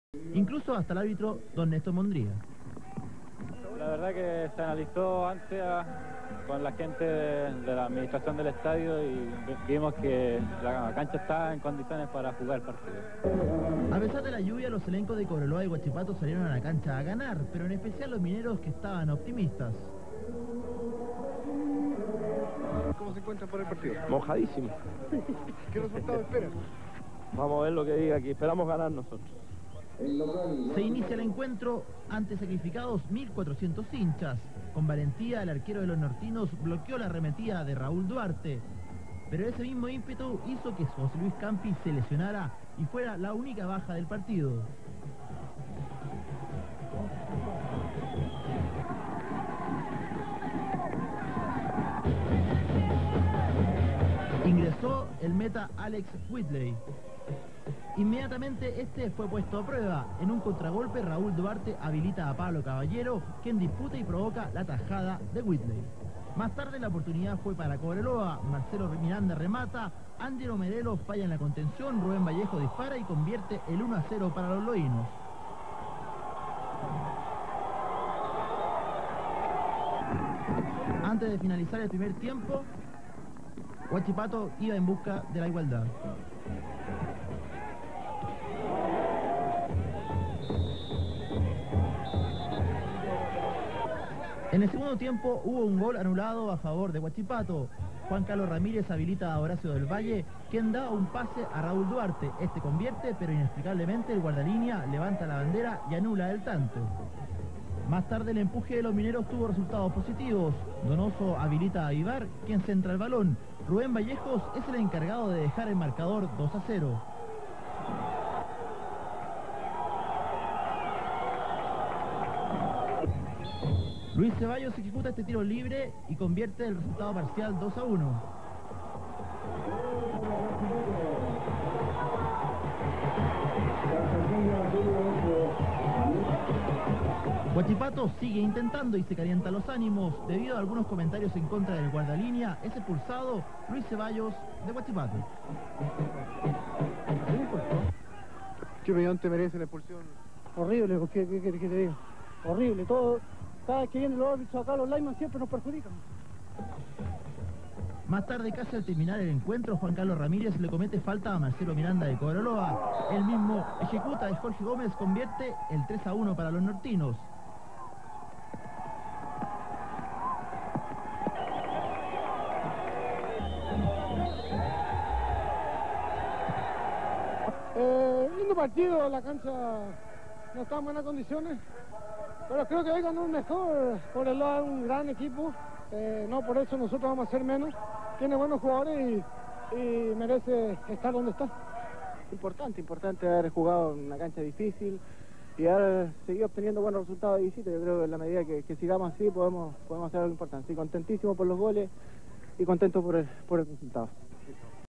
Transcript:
incluso hasta el árbitro don Néstor Mondría. La verdad que se analizó antes con la gente de la administración del estadio y vimos que la cancha está en condiciones para jugar el partido. A pesar de la lluvia, los elencos de Cobreloa y Huachipato salieron a la cancha a ganar, pero en especial los mineros que estaban optimistas. ¿Cómo se encuentran por el partido? Mojadísimo. ¿Qué resultado esperan? Vamos a ver lo que diga aquí. Esperamos ganar nosotros. Se inicia el encuentro ante sacrificados 1.400 hinchas. Con valentía, el arquero de los nortinos bloqueó la arremetida de Raúl Duarte. Pero ese mismo ímpetu hizo que José Luis Campi se lesionara y fuera la única baja del partido. Ingresó el meta Alex Whitley. Inmediatamente este fue puesto a prueba. En un contragolpe, Raúl Duarte habilita a Pablo Caballero, quien disputa y provoca la tajada de Whitley. Más tarde la oportunidad fue para Cobreloa. Marcelo Miranda remata, Ángelo Medelo falla en la contención, Rubén Vallejo dispara y convierte el 1-0 para los loínos. Antes de finalizar el primer tiempo, Huachipato iba en busca de la igualdad. En el segundo tiempo hubo un gol anulado a favor de Huachipato. Juan Carlos Ramírez habilita a Horacio del Valle, quien da un pase a Raúl Duarte. Este convierte, pero inexplicablemente el guardalínea levanta la bandera y anula el tanto. Más tarde el empuje de los mineros tuvo resultados positivos. Donoso habilita a Ibar, quien centra el balón. Rubén Vallejos es el encargado de dejar el marcador 2-0. Luis Ceballos ejecuta este tiro libre y convierte el resultado parcial 2-1. Huachipato sigue intentando y se calientan los ánimos. Debido a algunos comentarios en contra del guardalínea, es expulsado Luis Ceballos de Huachipato. ¿Qué opinión te merece la expulsión? Horrible, ¿qué querés que te diga? Horrible, todo. Cada vez que vienen los árbitros acá, los linemen siempre nos perjudican. Más tarde, casi al terminar el encuentro, Juan Carlos Ramírez le comete falta a Marcelo Miranda de Cobreloa. Él mismo ejecuta y Jorge Gómez convierte el 3-1 para los nortinos. Lindo partido, la cancha no está en buenas condiciones, pero creo que hoy ganó un mejor. Cobreloa es un gran equipo, no por eso nosotros vamos a ser menos. Tiene buenos jugadores y merece estar donde está. Importante haber jugado en una cancha difícil y haber seguido obteniendo buenos resultados de visita. Yo creo que en la medida que sigamos así podemos hacer algo importante. Sí, contentísimo por los goles y contento por el resultado.